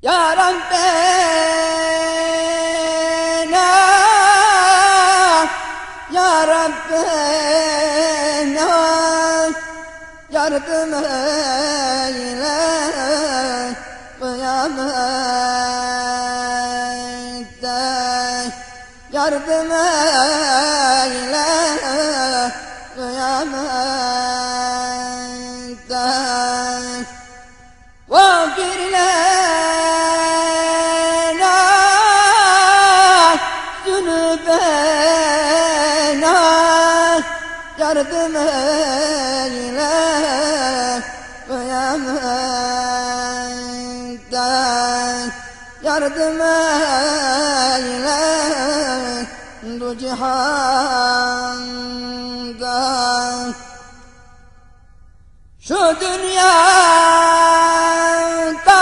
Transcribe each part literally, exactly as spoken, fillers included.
Ya Rabbena, Ya Rabbena, yardım eyle kıyamette, yardım eyle kıyamette. Vafir lena zünübena, yardım eyle kıyamette, yardım eyle du cihanda. Şu dünyada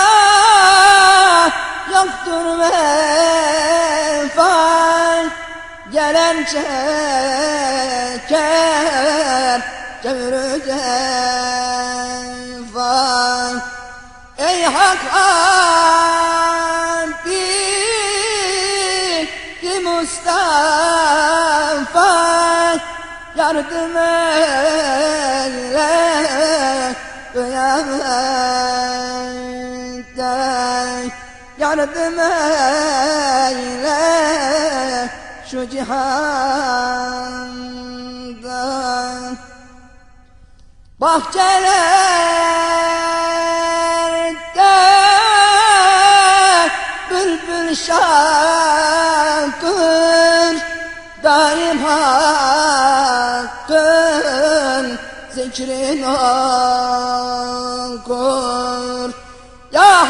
yoktur vefa, gelen çeker cevr-ü cefa. Ey Hak Abdi Mustafa, yardım eyle kıyamette, yardım eyle şu cihanda. Bahçelerde bülbül şakır, daim hakkın zikrin okur. Ya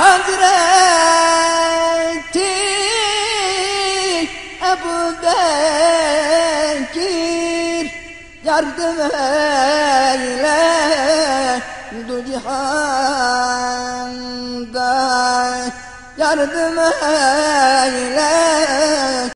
Hazreti Ebu Bekir, yardım eyle du cihanda, yardım eyle